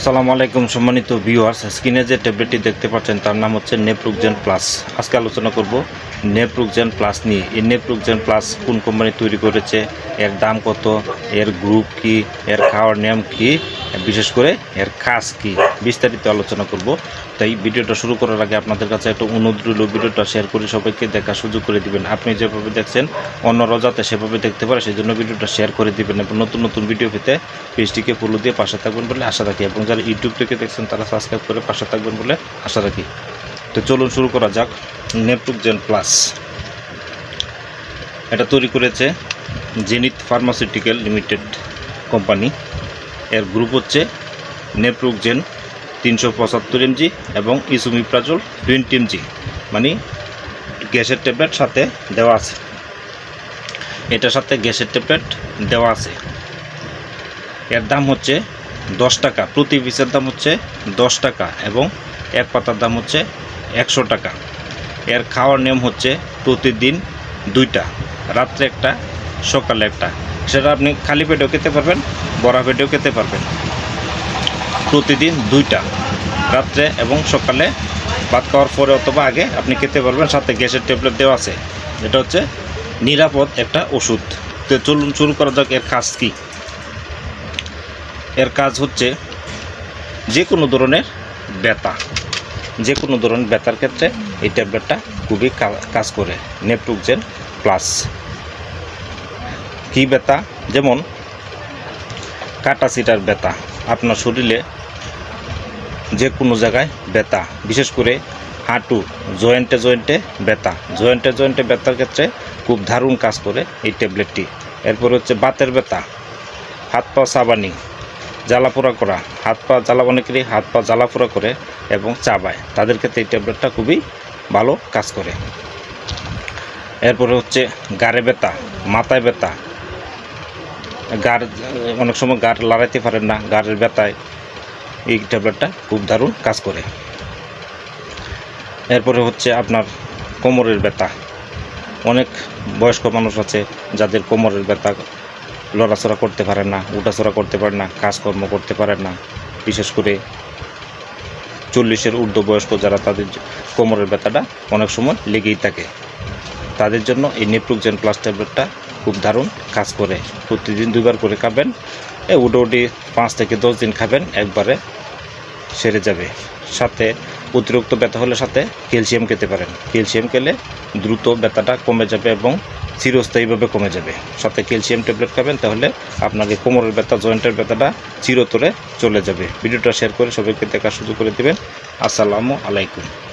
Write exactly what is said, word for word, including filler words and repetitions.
আসসালামু আলাইকুম সম্মানিত ভিউয়ার্স, স্ক্রিনে যে ট্যাবলেটটি দেখতে পাচ্ছেন তার নাম হচ্ছে নেপ্রোকজেন প্লাস। আজকে আলোচনা করব নেপ্রোকজেন প্লাস নিয়ে। এই নেপ্রোকজেন প্লাস কোন কোম্পানি তৈরি করেছে, এর দাম কত, এর গ্রুপ কি, এর খাওয়ার নিয়ম কি, বিশেষ করে এর কাজ কি, বিস্তারিত আলোচনা করব। তাই ভিডিওটা শুরু করার আগে আপনাদের কাছে একটা অনুরোধ রইল, ভিডিওটা শেয়ার করে সবাইকে দেখার সুযোগ করে দিবেন। আপনি যেভাবে দেখছেন অন্যরা যাতে সেভাবে দেখতে পারে সেই জন্য ভিডিওটা শেয়ার করে দিবেন এবং নতুন নতুন ভিডিও পেতে পেজটিকে ফলো দিয়ে পাশে থাকবেন বলে আশা রাখি, এবং যারা ইউটিউব থেকে দেখছেন তারা সাবস্ক্রাইব করে পাশে থাকবেন বলে আশা রাখি। তো চলুন শুরু করা যাক। নেপ্রোকজেন প্লাস এটা তৈরি করেছে জেনিথ ফার্মাসিউটিক্যাল লিমিটেড কোম্পানি। এর গ্রুপ হচ্ছে নেপ্রোকজেন তিনশো পঁচাত্তর এমজি এবং ইসোমিপ্রাজল টোয়েন্টি এমজি, মানে গ্যাসের ট্যাবলেট সাথে দেওয়া আছে। এটার সাথে গ্যাসের ট্যাবলেট দেওয়া আছে। এর দাম হচ্ছে দশ টাকা, প্রতি পিসের দাম হচ্ছে দশ টাকা এবং এক পাতার দাম হচ্ছে একশো টাকা। এর খাওয়ার নিয়ম হচ্ছে প্রতিদিন দুইটা, রাত্রে একটা, সকালে একটা। সেটা আপনি খালি পেটেও খেতে পারবেন, বড়া পেটেও খেতে পারবেন। প্রতিদিন দুইটা, রাত্রে এবং সকালে ভাত খাওয়ার পরে অথবা আগে আপনি খেতে পারবেন। সাথে গ্যাসের ট্যাবলেট দেওয়া আছে। এটা হচ্ছে নিরাপদ একটা ওষুধ। তো চলুন শুরু করা যাক এর কাজ কী। এর কাজ হচ্ছে যে কোনো ধরনের ব্যথা, যে কোনো ধরনের ব্যথার ক্ষেত্রে এই ট্যাবলেটটা খুবই কাজ করে। নেপ্রোকজেন প্লাস কী ব্যথা, যেমন কাটা ছিটার ব্যথা, আপনার শরীরে যে কোনো জায়গায় ব্যথা, বিশেষ করে হাঁটু, জয়েন্টে জয়েন্টে ব্যথা, জয়েন্টে জয়েন্টে ব্যথার ক্ষেত্রে খুব দারুণ কাজ করে এই ট্যাবলেটটি। এরপর হচ্ছে বাতের ব্যথা, হাত পা চাবানি, জ্বালাপোড়া করা, হাত পা জ্বালা, অনেকেরই হাত পা জ্বালাপোড়া করে এবং চাবায়, তাদের ক্ষেত্রে এই ট্যাবলেটটা খুবই ভালো কাজ করে। এরপরে হচ্ছে গাড়ে ব্যথা, মাথায় ব্যথা, গাড় অনেক সময় গাড় লড়াইতে পারেন না, গাড়ের ব্যথায় এই ট্যাবলেটটা খুব দারুণ কাজ করে। এরপরে হচ্ছে আপনার কোমরের ব্যথা, অনেক বয়স্ক মানুষ আছে যাদের কোমরের ব্যথা, লড়াচড়া করতে পারেন না, উঠাচড়া করতে পারেন না, কাজকর্ম করতে পারেন না, বিশেষ করে চল্লিশের ঊর্ধ্ব বয়স্ক যারা, তাদের কোমরের ব্যথাটা অনেক সময় লেগেই থাকে। তাদের জন্য এই নেপ্রোকজেন প্লাস ট্যাবলেটটা খুব দারুণ কাজ করে। প্রতিদিন দুইবার করে খাবেন, এ উডোডি পাঁচ থেকে দশ দিন খাবেন, একবারে সেরে যাবে। সাথে অতিরিক্ত ব্যথা হলে সাথে ক্যালসিয়াম খেতে পারেন। ক্যালসিয়াম খেলে দ্রুত ব্যথাটা কমে যাবে এবং চিরস্থায়ীভাবে কমে যাবে। সাথে ক্যালসিয়াম ট্যাবলেট খাবেন, তাহলে আপনার এই কোমরের ব্যথা, জয়েন্টের ব্যথাটা চিরতরে চলে যাবে। ভিডিওটা শেয়ার করে সবাইকে দেখার সুযোগ করে দেবেন। আসসালামু আলাইকুম।